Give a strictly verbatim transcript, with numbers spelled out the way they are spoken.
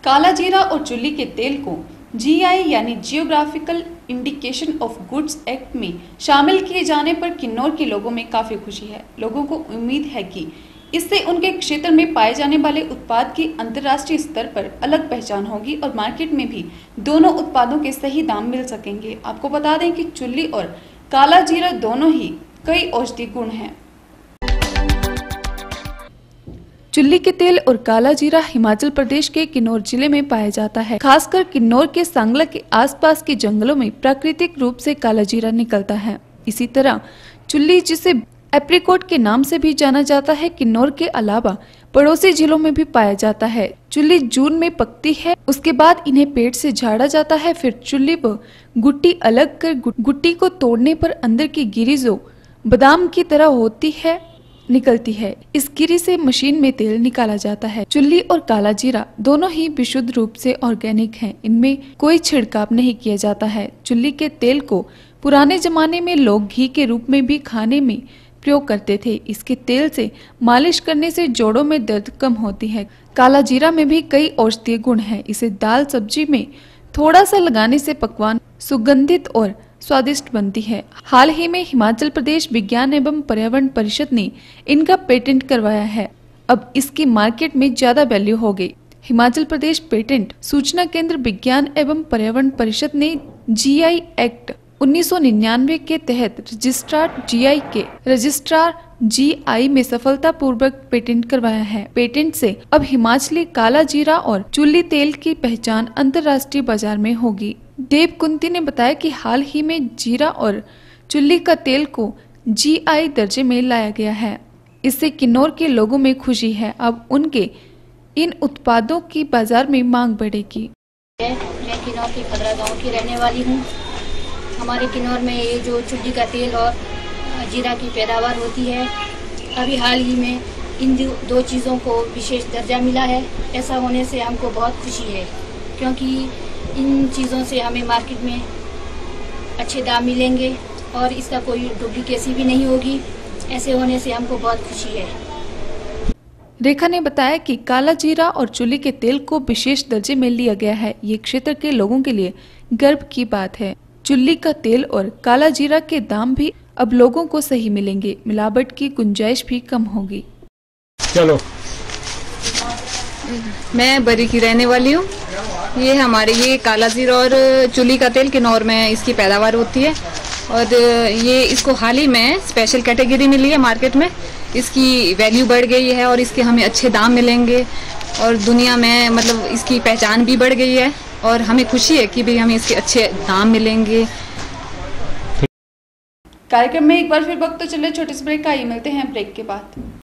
काला जीरा और चुल्ली के तेल को जी आई यानी geographical indication of goods act में शामिल किए जाने पर किन्नौर के लोगों में काफी खुशी है। लोगों को उम्मीद है कि इससे उनके क्षेत्र में पाए जाने वाले उत्पाद की अंतर्राष्ट्रीय स्तर पर अलग पहचान होगी और मार्केट में भी दोनों उत्पादों के सही दाम मिल सकेंगे। आपको बता दें कि चुल्ली और काला जीरा दोनों ही कई औषधीय गुण हैं। चुल्ली के तेल और काला जीरा हिमाचल प्रदेश के किन्नौर जिले में पाया जाता है। खासकर किन्नौर के सांगला के आसपास के जंगलों में प्राकृतिक रूप से काला जीरा निकलता है। इसी तरह चुल्ली, जिसे एप्रिकॉट के नाम से भी जाना जाता है, किन्नौर के अलावा पड़ोसी जिलों में भी पाया जाता है। चुल्ली जून में पकती है, उसके बाद इन्हें पेड़ से झाड़ा जाता है। फिर चुल्ली व गुट्टी अलग कर गुट्टी को तोड़ने पर अंदर की गिरी जो बादाम की तरह होती है निकलती है। इस गिरी से मशीन में तेल निकाला जाता है। चुल्ली और काला जीरा दोनों ही विशुद्ध रूप से ऑर्गेनिक हैं। इनमें कोई छिड़काव नहीं किया जाता है। चुल्ली के तेल को पुराने जमाने में लोग घी के रूप में भी खाने में प्रयोग करते थे। इसके तेल से मालिश करने से जोड़ों में दर्द कम होती है। काला जीरा में भी कई औषधीय गुण हैं। इसे दाल सब्जी में थोड़ा सा लगाने से पकवान सुगंधित और स्वादिष्ट बनती है। हाल ही में हिमाचल प्रदेश विज्ञान एवं पर्यावरण परिषद ने इनका पेटेंट करवाया है। अब इसकी मार्केट में ज्यादा वैल्यू हो गई। हिमाचल प्रदेश पेटेंट सूचना केंद्र विज्ञान एवं पर्यावरण परिषद ने जी आई एक्ट उन्नीस सौ निन्यानवे के तहत रजिस्ट्रार जी आई के रजिस्ट्रार जी आई में सफलतापूर्वक पेटेंट करवाया है। पेटेंट से अब हिमाचली काला जीरा और चुल्ली तेल की पहचान अंतर्राष्ट्रीय बाजार में होगी। देव कुंती ने बताया कि हाल ही में जीरा और चुल्ली का तेल को जी आई दर्जे में लाया गया है। इससे किन्नौर के लोगों में खुशी है। अब उनके इन उत्पादों की बाजार में मांग बढ़ेगी। मैं किन्नौर की खदरा गांव की रहने वाली हूं। हमारे किन्नौर में ये जो चुल्ली का तेल और जीरा की पैदावार होती है, अभी हाल ही में इन दो चीज़ों को विशेष दर्जा मिला है। ऐसा होने से हमको बहुत खुशी है, क्योंकि इन चीज़ों से हमें मार्केट में अच्छे दाम मिलेंगे और इसका कोई डुप्लीकेसी भी नहीं होगी। ऐसे होने से हमको बहुत खुशी है। रेखा ने बताया कि काला जीरा और चुल्ली के तेल को विशेष दर्जे में लिया गया है। ये क्षेत्र के लोगों के लिए गर्व की बात है। चुल्ली का तेल और काला जीरा के दाम भी अब लोगों को सही मिलेंगे। मिलावट की गुंजाइश भी कम होगी। चलो, मैं बरी की रहने वाली हूँ। ये हमारे ये काला जीरा और चुल्ली का तेल किन्नौर में इसकी पैदावार होती है और ये इसको हाल ही में स्पेशल कैटेगरी मिली है मार्केट में। इसकी वैल्यू बढ़ गई है और इसके हमें अच्छे दाम मिलेंगे और दुनिया में मतलब इसकी पहचान भी बढ़ गई है और हमें खुशी है कि भाई हमें इसके अच्छे दाम मिलेंगे। कार्यक्रम में एक बार फिर वक्त तो चले छोटे से ब्रेक का, ये मिलते हैं ब्रेक के बाद।